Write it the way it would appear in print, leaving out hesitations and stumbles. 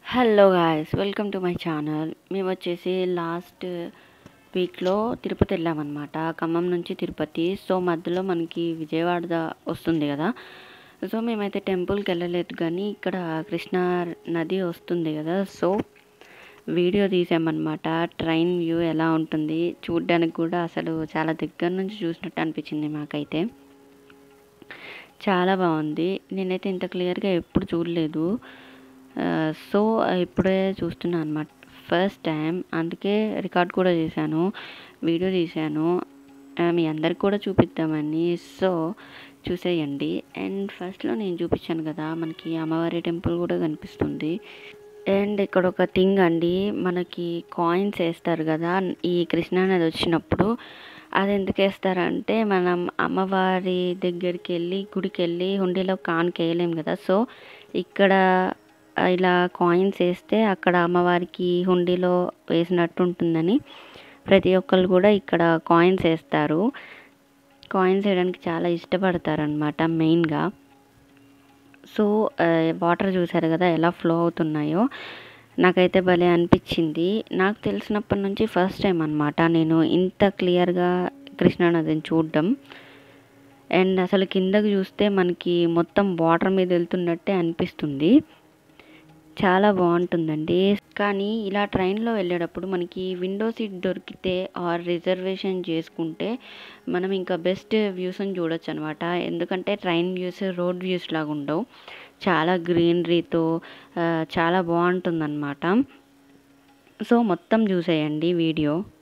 Hello guys, welcome to my channel. మేము వచ్చేసి last వీక్లో తిరుపతి వెళ్ళామన్నమాట. ఖమ్మం నుంచి తిరుపతి. సో మధ్యలో మనకి విజయవాడ వస్తుంది కదా. సో మేమైతే టెంపుల్కి వెళ్ళలేదు, కానీ ఇక్కడ కృష్ణా నది వస్తుంది కదా. సో వీడియో తీసామన్నమాట. ట్రైన్ వ్యూ ఎలా ఉంటుంది చూడ్డానికి కూడా అసలు చాలా దగ్గర నుంచి చూసినట్టు అనిపించింది మాకైతే. చాలా బాగుంది. నేనైతే ఇంత క్లియర్గా ఎప్పుడు చూడలేదు. సో ఇప్పుడే చూస్తున్నాను అనమాట, ఫస్ట్ టైం. అందుకే రికార్డ్ కూడా చేశాను, వీడియో తీశాను, మీ అందరికి కూడా చూపిద్దామని. సో చూసేయండి. అండ్ ఫస్ట్లో నేను చూపించాను కదా, మనకి అమ్మవారి టెంపుల్ కూడా కనిపిస్తుంది. అండ్ ఇక్కడ ఒక థింగ్ అండి, మనకి కాయిన్స్ వేస్తారు కదా ఈ కృష్ణా నది వచ్చినప్పుడు. అది ఎందుకు వేస్తారంటే, మనం అమ్మవారి దగ్గరికి వెళ్ళి గుడికి వెళ్ళి హుండీలో కానుకేయలేం కదా. సో ఇక్కడ ఇలా కాయిన్స్ వేస్తే అక్కడ అమ్మవారికి హుండీలో వేసినట్టు ఉంటుందని ప్రతి ఒక్కరు కూడా ఇక్కడ కాయిన్స్ వేస్తారు. కాయిన్స్ వేయడానికి చాలా ఇష్టపడతారనమాట మెయిన్గా. సో వాటర్ చూసారు కదా ఎలా ఫ్లో అవుతున్నాయో, నాకైతే భలే అనిపించింది. నాకు తెలిసినప్పటి నుంచి ఫస్ట్ టైం అనమాట నేను ఇంత క్లియర్గా కృష్ణానదిని చూడడం. అండ్ అసలు కిందకు చూస్తే మనకి మొత్తం వాటర్ మీద వెళ్తున్నట్టే అనిపిస్తుంది. చాలా బాగుంటుందండి. కానీ ఇలా ట్రైన్లో వెళ్ళేటప్పుడు మనకి విండో సీట్ దొరికితే ఆర్ రిజర్వేషన్ చేసుకుంటే మనం ఇంకా బెస్ట్ వ్యూస్ని చూడొచ్చు అనమాట. ఎందుకంటే ట్రైన్ వ్యూస్ రోడ్ వ్యూస్ లాగా ఉండవు, చాలా గ్రీనరీతో చాలా బాగుంటుందన్నమాట. సో మొత్తం చూసేయండి వీడియో.